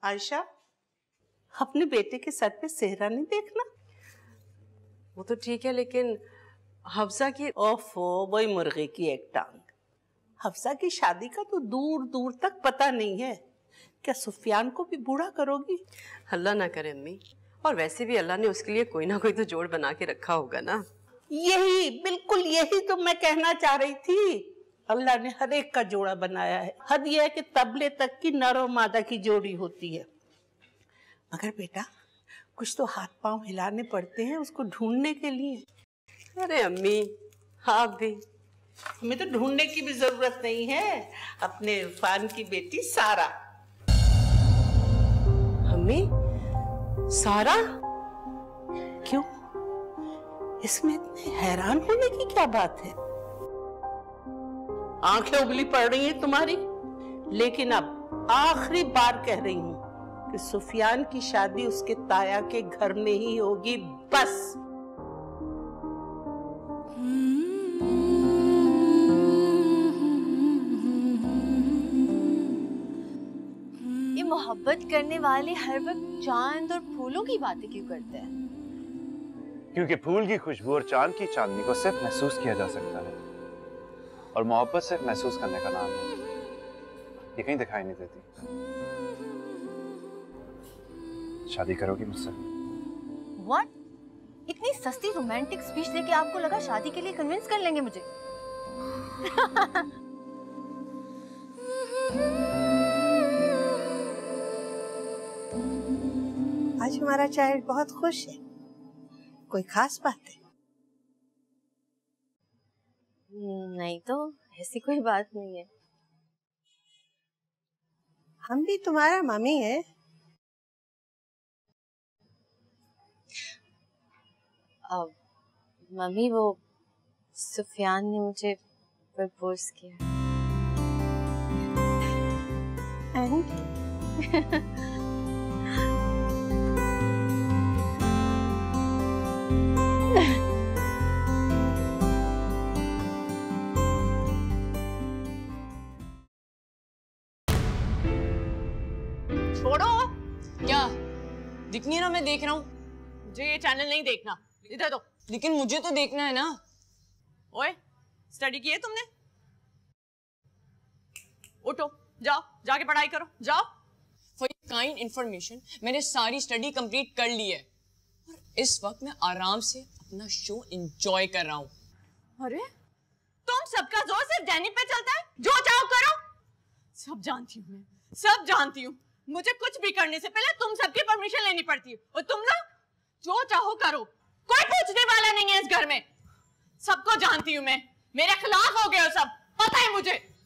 आयशा, अपने बेटे के सर पे सेहरा नहीं देखना। वो तो ठीक है, लेकिन हफ्सा की ओफो, वही मुर्गे की एक टांग। हफ्सा की शादी का तो दूर दूर तक पता नहीं है। क्या सुफियान को भी बूढ़ा करोगी? अल्लाह ना करे अम्मी। और वैसे भी अल्लाह ने उसके लिए कोई ना कोई तो जोड़ बना के रखा होगा ना। यही, बिल्कुल यही तो मैं कहना चाह रही थी। अल्लाह ने हर एक का जोड़ा बनाया है। हद यह है कि तबले तक की नर और मादा की जोड़ी होती है। मगर बेटा, कुछ तो हाथ पांव हिलाने पड़ते हैं उसको ढूंढने के लिए। अरे अम्मी, आप भी। हमें तो ढूंढने की भी जरूरत नहीं है। अपने इरफान की बेटी सारा। अम्मी, सारा? क्यों, इसमें इतने हैरान होने की क्या बात है? आंखें उगली पड़ रही हैं तुम्हारी, लेकिन अब आखिरी बार कह रही हूं कि सुफियान की शादी उसके ताया के घर में ही होगी, बस। ये मोहब्बत करने वाले हर वक्त चांद और फूलों की बातें क्यों करते हैं? क्योंकि फूल की खुशबू और चांद की चांदनी को सिर्फ महसूस किया जा सकता है, और मोहब्बत सिर्फ महसूस करने का नाम है। ये कहीं दिखाई नहीं देती। शादी करोगी मुझसे? What? इतनी सस्ती रोमांटिक स्पीच लेके आपको लगा शादी के लिए कन्विंस कर लेंगे मुझे? आज हमारा चाइल्ड बहुत खुश है। कोई खास बात है? नहीं तो ऐसी कोई बात नहीं है। हम भी तुम्हारा मम्मी है। अब मम्मी, वो सुफियान ने मुझे प्रपोज किया। छोड़ो। क्या दिख नहीं रहा? मैं देख रहा हूँ। मुझे ये चैनल नहीं देखना, इधर दो। लेकिन मुझे तो देखना है ना। ओए, स्टडी की है तुमने? उठो, जाओ, जाके पढ़ाई करो, जाओ। फॉर काइंड इंफॉर्मेशन, मैंने सारी स्टडी कंप्लीट कर ली है और इस वक्त मैं आराम से अपना शो एंजॉय कर रहा हूँ। अरे, तुम सबका जोर सिर्फ डैनी पे चलता है, जो चाहो करो। सब जानती हूँ मैं, सब जानती हूँ। मुझे कुछ भी करने से पहले तुम सबकी परमिशन लेनी पड़ती है, और तुम ना जो चाहो करो, कोई पूछने वाला नहीं है इस घर में। सबको जानती हूँ मैं, मेरे खिलाफ हो गए हो सब, पता है मुझे।